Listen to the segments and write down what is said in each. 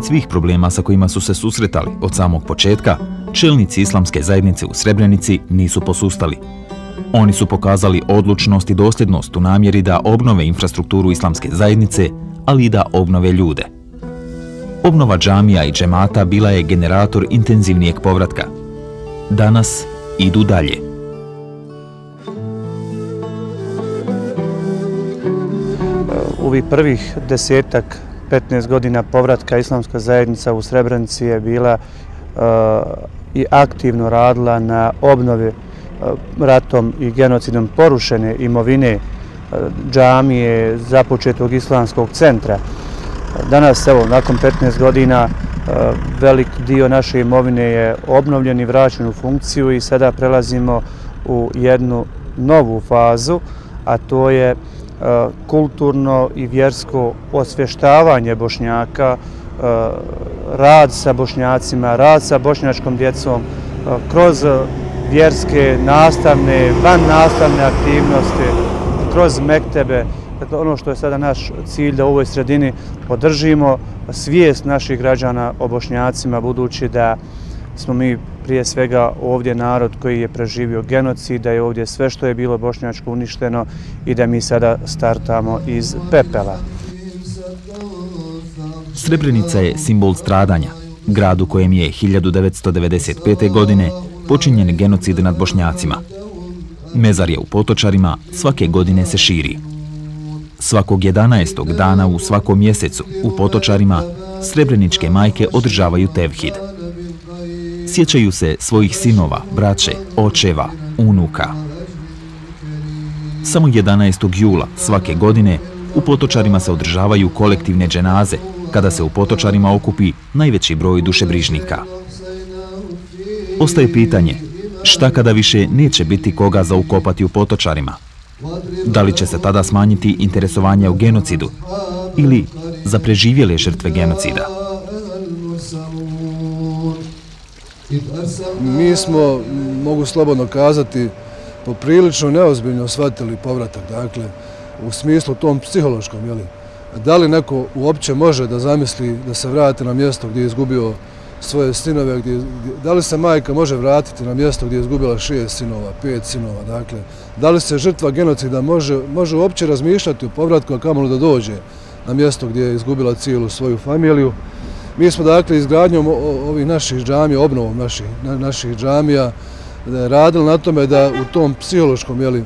Pored svih problema sa kojima su se susretali od samog početka, čelnici islamske zajednice u Srebrenici nisu posustali. Oni su pokazali odlučnost i dosljednost u namjeri da obnove infrastrukturu islamske zajednice, ali i da obnove ljude. Obnova džamija i džemata bila je generator intenzivnijeg povratka. Danas idu dalje. Ovih prvih 10-15 godina povratka islamska zajednica u Srebrenici je bila i aktivno radila na obnovi ratom i genocidom porušene imovine džamije započetog islamskog centra. Danas, evo, nakon 15 godina, velik dio naše imovine je obnovljen i vraćen u funkciju i sada prelazimo u jednu novu fazu, a to je kulturno i vjersko osvještavanje Bošnjaka, rad sa Bošnjacima, rad sa bošnjačkom djecom, kroz vjerske, nastavne, van nastavne aktivnosti, kroz mektebe. Dakle, ono što je sada naš cilj da u ovoj sredini podržimo svijest naših građana o Bošnjacima, budući da smo mi prije svega ovdje narod koji je preživio genocid, da je ovdje sve što je bilo bošnjačko uništeno i da mi sada startamo iz pepela. Srebrenica je simbol stradanja, grad u kojem je 1995. godine počinjen genocid nad Bošnjacima. Mezarje u Potočarima svake godine se širi. Svakog 11. dana u svakom mjesecu u Potočarima srebreničke majke održavaju tevhid. Sjećaju se svojih sinova, braće, očeva, unuka. Samo 11. jula svake godine u Potočarima se održavaju kolektivne dženaze, kada se u Potočarima okupi najveći broj dušebrižnika. Ostaje pitanje, šta kada više neće biti koga za ukopati u Potočarima? Da li će se tada smanjiti interesovanje o genocidu ili za preživjele žrtve genocida? Mi smo, mogu slobodno kazati, poprilično neozbiljno shvatili povratak, dakle, u smislu tom psihološkom, jeli? Da li neko uopće može da zamisli da se vrati na mjesto gdje je izgubio svoje sinove, da li se majka može vratiti na mjesto gdje je izgubila 6 sinova, 5 sinova, dakle, da li se žrtva genocida može uopće razmišljati o povratku, a kamoli da dođe na mjesto gdje je izgubila cijelu svoju familiju. Mi smo, dakle, izgradnjom ovih naših džamija, obnovom naših džamija, radili na tome da u tom psihološkom, jeli,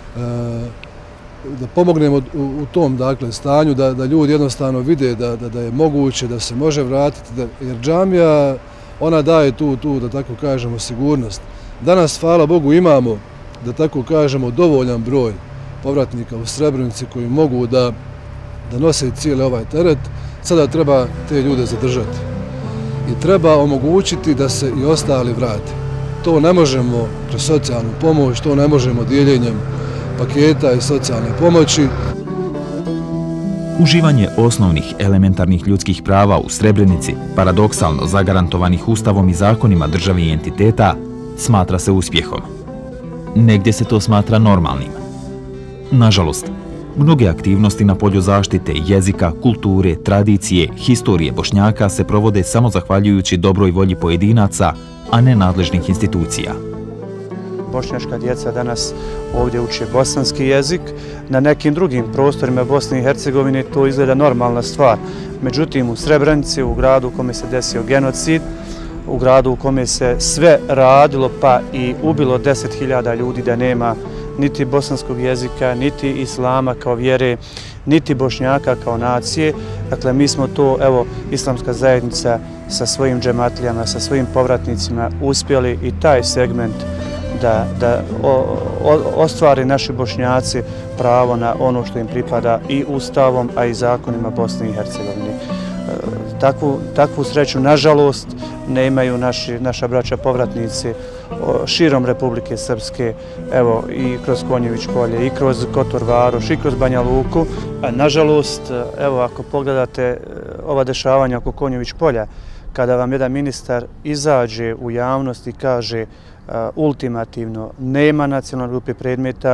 da pomognemo u tom, dakle, stanju, da ljudi jednostavno vide da je moguće, da se može vratiti, jer džamija, ona daje tu, da tako kažemo, sigurnost. Danas, hvala Bogu, imamo, da tako kažemo, dovoljan broj povratnika u Srebrenici koji mogu da nose cijeli ovaj teret. Sada treba te ljude zadržati i treba omogućiti da se i ostali vrate. To ne možemo kroz socijalnu pomoć, to ne možemo dijeljenjem paketa i socijalne pomoći. Uživanje osnovnih elementarnih ljudskih prava u Srebrenici, paradoksalno zagarantovanih Ustavom i zakonima države i entiteta, smatra se uspjehom. Negdje se to smatra normalnim. Nažalost, mnoge aktivnosti na polju zaštite jezika, kulture, tradicije, historije Bošnjaka se provode samo zahvaljujući dobroj volji pojedinaca, a ne nadležnih institucija. Bošnjačka djeca danas ovdje uče bosanski jezik. Na nekim drugim prostorima Bosne i Hercegovine to izgleda normalna stvar. Međutim, u Srebrenici, u gradu u kome se desio genocid, u gradu u kome se sve radilo pa i ubilo 10.000 ljudi, da nema niti bosanskog jezika, niti islama kao vjere, niti Bošnjaka kao nacije. Dakle, mi smo to, evo, islamska zajednica sa svojim džematlijama, sa svojim povratnicima uspjeli i taj segment da ostvari naši Bošnjaci pravo na ono što im pripada i Ustavom, a i zakonima Bosne i Hercegovine. Takvu sreću, nažalost, ne imaju naša braća povratnici širom Republike Srpske, evo, i kroz Konjević polje, i kroz Kotor Varoš, i kroz Banja Luku. Nažalost, evo, ako pogledate ova dešavanja oko Konjević polja, kada vam jedan ministar izađe u javnost i kaže ultimativno nema nacionalne grupe predmeta,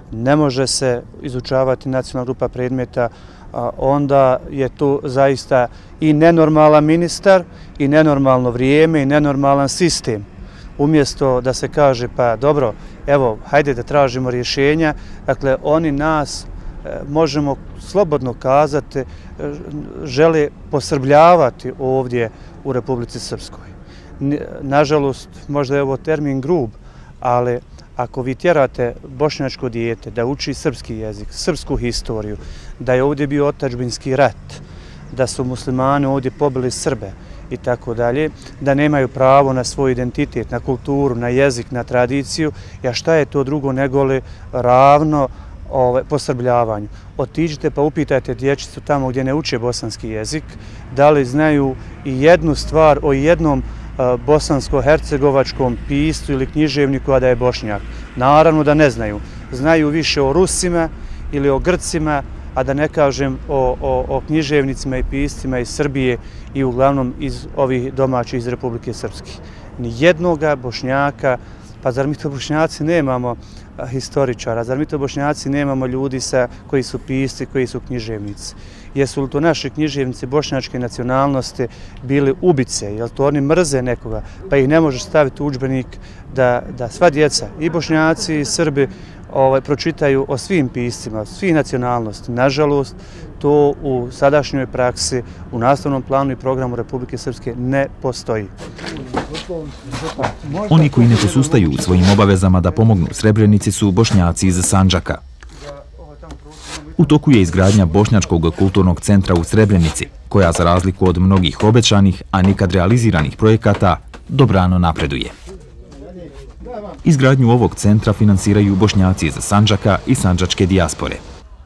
ne može se izučavati nacionalna grupa predmeta, onda je tu zaista i nenormalan ministar, i nenormalno vrijeme, i nenormalan sistem. Umjesto da se kaže, pa dobro, evo, hajde da tražimo rješenja, dakle, oni nas, možemo slobodno kazati, žele posrbljavati ovdje u Republici Srpskoj. Nažalost, možda je ovo termin grub, ali ako vi tjerate bošnjačko dijete da uči srpski jezik, srpsku historiju, da je ovdje bio otadžbinski rat, da su muslimani ovdje pobili Srbe i tako dalje, da nemaju pravo na svoj identitet, na kulturu, na jezik, na tradiciju, ja šta je to drugo nego li ravno posrbljavanju. Otiđite pa upitajte dječicu tamo gdje ne uče bosanski jezik, da li znaju i jednu stvar o jednom bosansko-hercegovačkom piscu ili književniku, a da je Bošnjak. Naravno da ne znaju. Znaju više o Rusima ili o Grcima, a da ne kažem o književnicima i piscima iz Srbije i uglavnom iz ovih domaćih iz Republike Srpske. Nijednoga Bošnjaka, pa zar mi to Bošnjaci nemamo historičara, zar mi to Bošnjaci nemamo ljudi koji su pisci, koji su književnici? Jesu li to naši književnici bošnjačke nacionalnosti bili ubice? Jel to oni mrze nekoga? Pa ih ne možeš staviti u udžbenik da sva djeca, i Bošnjaci i Srbi, pročitaju o svim piscima, svih nacionalnosti. Nažalost, to u sadašnjoj praksi, u nastavnom planu i programu Republike Srpske ne postoji. Oni koji ne posustaju u svojim obavezama da pomognu Srebrenici su Bošnjaci iz Sandžaka. U toku je izgradnja Bošnjačkog kulturnog centra u Srebrenici, koja za razliku od mnogih obećanih, a nikad realiziranih projekata, dobrano napreduje. Izgradnju ovog centra finansiraju Bošnjaci iz Sandžaka i sandžačke dijaspore.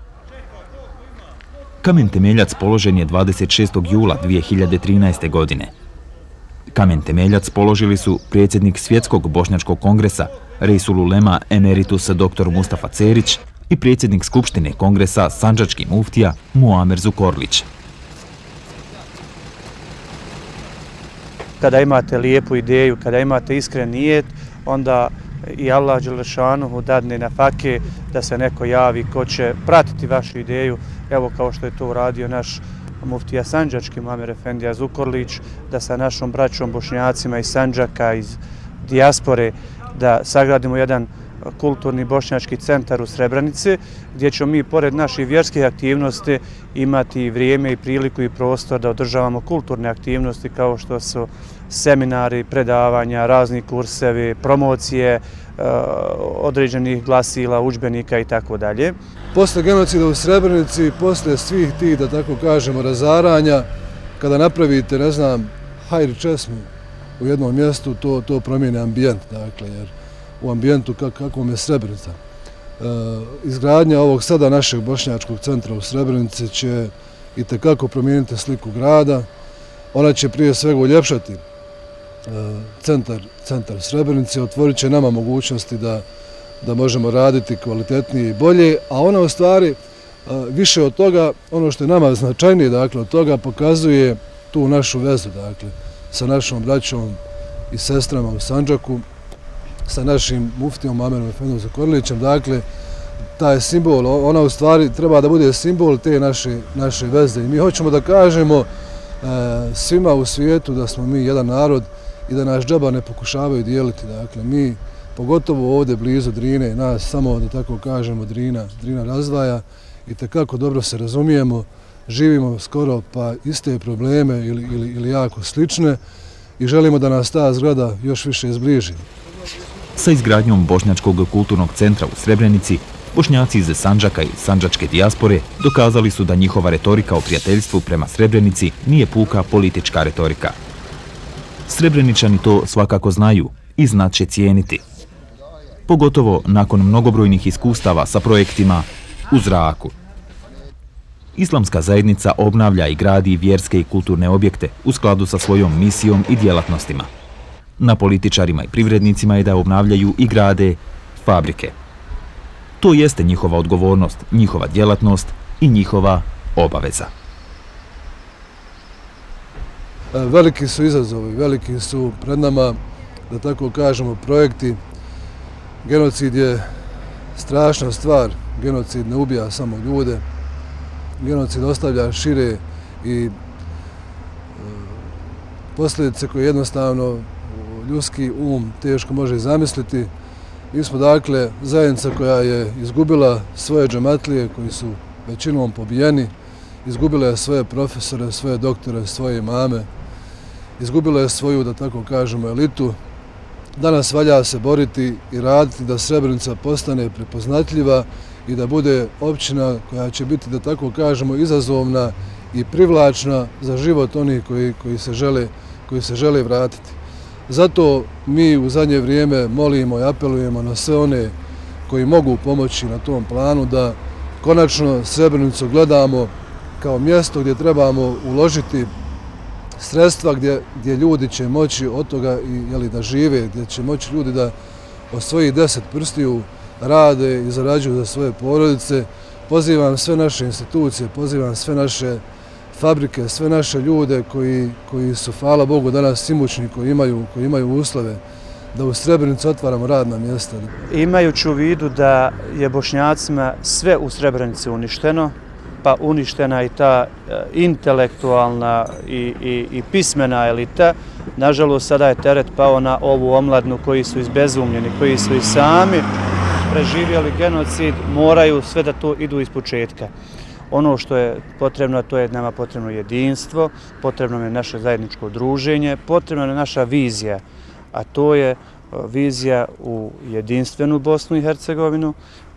Kamen temeljac položen je 26. jula 2013. godine. Kamen temeljac položili su predsjednik Svjetskog bošnjačkog kongresa, Reisul Ulema emeritus dr. Mustafa Cerić i predsjednik Skupštine kongresa sandžački muftija Muamer Zukorlić. Kada imate lijepu ideju, kada imate iskren nijet, onda i Allah Đelešanuhu dadne na fake da se neko javi ko će pratiti vašu ideju, evo kao što je to uradio naš muftija sandžački Muamer Efendija Zukorlić, da sa našom braćom Bošnjacima iz Sandžaka, iz dijaspore, da sagradimo jedan kulturni bošnjački centar u Srebrenici, gdje ćemo mi, pored naših vjerskih aktivnosti, imati vrijeme i priliku i prostor da održavamo kulturne aktivnosti kao što su seminari, predavanja, razni kursevi, promocije određenih glasila, udžbenika i tako dalje. Posle genocida u Srebrenici, posle svih tih, da tako kažemo, razaranja, kada napravite, ne znam, hajr česmu u jednom mjestu, to promijeni ambijent, dakle, jer u ambijentu kakvom je Srebrenica. Izgradnja ovog sada našeg bošnjačkog centra u Srebrenici će itekako promijeniti sliku grada. Ona će prije svega uljepšati centar Srebrenice, otvorit će nama mogućnosti da možemo raditi kvalitetnije i bolje, a ona u stvari više od toga, ono što je nama značajnije, dakle, od toga pokazuje tu našu vezu, dakle, sa našom braćom i sestrama u Sandžaku, sa našim muftijom Muamerom Efendijom Zukorlićem, dakle, taj simbol, ona u stvari treba da bude simbol te naše veze. I mi hoćemo da kažemo svima u svijetu da smo mi jedan narod i da naš džaba ne pokušavaju dijeliti. Dakle, mi, pogotovo ovdje blizu Drine, nas samo, da tako kažemo, Drina razdvaja i tekako dobro se razumijemo, živimo skoro pa iste probleme ili jako slične i želimo da nas ta zgrada još više zbliži. Sa izgradnjom Bošnjačkog kulturnog centra u Srebrenici, Bošnjaci iz Sandžaka i sandžačke dijaspore dokazali su da njihova retorika o prijateljstvu prema Srebrenici nije puka politička retorika. Srebreničani to svakako znaju i znat će cijeniti. Pogotovo nakon mnogobrojnih iskustava sa projektima u zraku. Islamska zajednica obnavlja i gradi vjerske i kulturne objekte u skladu sa svojom misijom i djelatnostima. Na političarima i privrednicima je da obnavljaju i grade fabrike. To jeste njihova odgovornost, njihova djelatnost i njihova obaveza. Veliki su izazovi, veliki su pred nama, da tako kažemo, projekti. Genocid je strašna stvar. Genocid ne ubija samo ljude, genocid ostavlja šire i posljedice koje jednostavno ljudski teško može zamisliti. Mi smo dakle zajednica koja je izgubila svoje džematlije koji su većinom pobijeni, izgubila je svoje profesore, svoje doktore, svoje imame, izgubila je svoju, da tako kažemo, elitu. Danas valja se boriti i raditi da Srebrenica postane prepoznatljiva i da bude općina koja će biti, da tako kažemo, izazovna i privlačna za život onih koji se žele vratiti. Zato mi u zadnje vrijeme molimo i apelujemo na sve one koji mogu pomoći na tom planu da konačno Srebrenicu gledamo kao mjesto gdje trebamo uložiti sredstva gdje ljudi će moći od toga da žive, gdje će moći ljudi da od svojih 10 prstiju rade i zarađuju za svoje porodice. Pozivam sve naše institucije, pozivam sve naše fabrike, sve naše ljude koji su, hvala Bogu, danas imućni, koji imaju uslove da u Srebrenici otvaramo radna mjesta. Imajući u vidu da je Bošnjacima sve u Srebrenici uništeno, pa uništena i ta intelektualna i pismena elita, nažalost sada je teret pao na ovu omladnu koji su izbezumljeni, koji su i sami preživjeli genocid, moraju sve da to idu iz početka. Ono što je potrebno, to je nama potrebno jedinstvo, potrebno je naše zajedničko druženje, potrebna je naša vizija, a to je vizija u jedinstvenu Bosnu i Hercegovinu,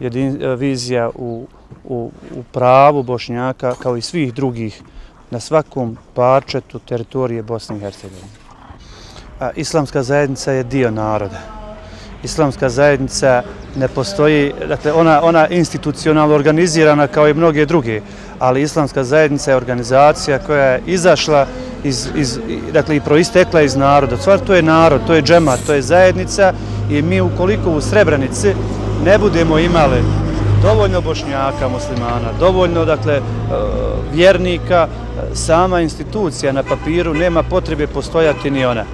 vizija u pravu Bošnjaka kao i svih drugih na svakom parčetu teritorije Bosne i Hercegovine. Islamska zajednica je dio naroda. Islamska zajednica ne postoji, dakle ona institucionalno organizirana kao i mnoge druge, ali Islamska zajednica je organizacija koja je izašla dakle i proistekla iz naroda. Stvar, to je narod, to je džemat, to je zajednica i mi ukoliko u Srebrenici ne budemo imali dovoljno Bošnjaka, muslimana, dovoljno dakle vjernika, sama institucija na papiru nema potrebe postojati ni ona.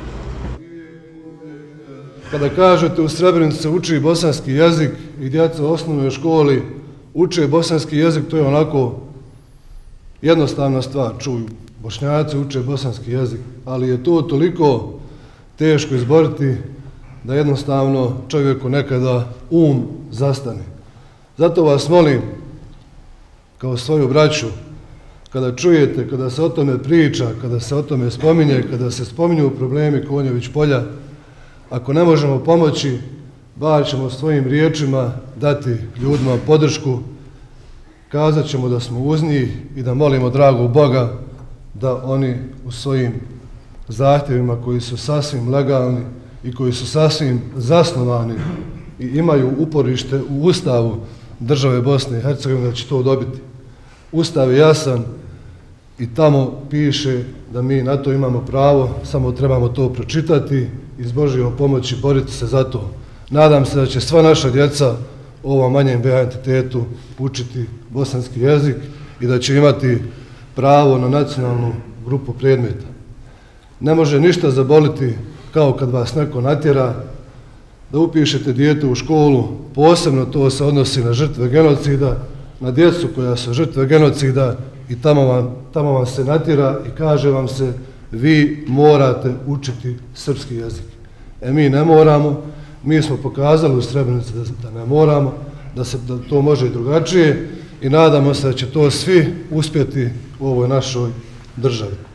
Kada kažete u Srebrenici se uči bosanski jezik i djeca u osnovnoj školi uče bosanski jezik, to je onako jednostavna stvar. Čuju, Bošnjaci uče bosanski jezik, ali je to toliko teško izboriti da jednostavno čovjeku nekada zastane. Zato vas molim, kao svoju braću, kada čujete, kada se o tome priča, kada se o tome spominje, kada se spominju problemi Konjović polja, ako ne možemo pomoći, bar ćemo svojim riječima dati ljudima podršku, kazat ćemo da smo uz njih i da molimo dragog Boga da oni u svojim zahtjevima koji su sasvim legalni i koji su sasvim zasnovani i imaju uporište u Ustavu države Bosne i Hercegovine, da će to dobiti. Ustav je jasan i tamo piše da mi na to imamo pravo, samo trebamo to pročitati i s Božjom pomoći boriti se za to. Nadam se da će sva naša djeca u ovom manjem BH entitetu učiti bosanski jezik i da će imati pravo na nacionalnu grupu predmeta. Ne može ništa zaboliti kao kad vas neko natjera da upišete dijete u školu, posebno to se odnosi na žrtve genocida, na djecu koja su žrtve genocida i tamo vam se natjera i kaže vam se vi morate učiti srpski jezik. Mi ne moramo, mi smo pokazali u Srebrenici da ne moramo, da to može i drugačije i nadamo se da će to svi uspjeti u ovoj našoj državi.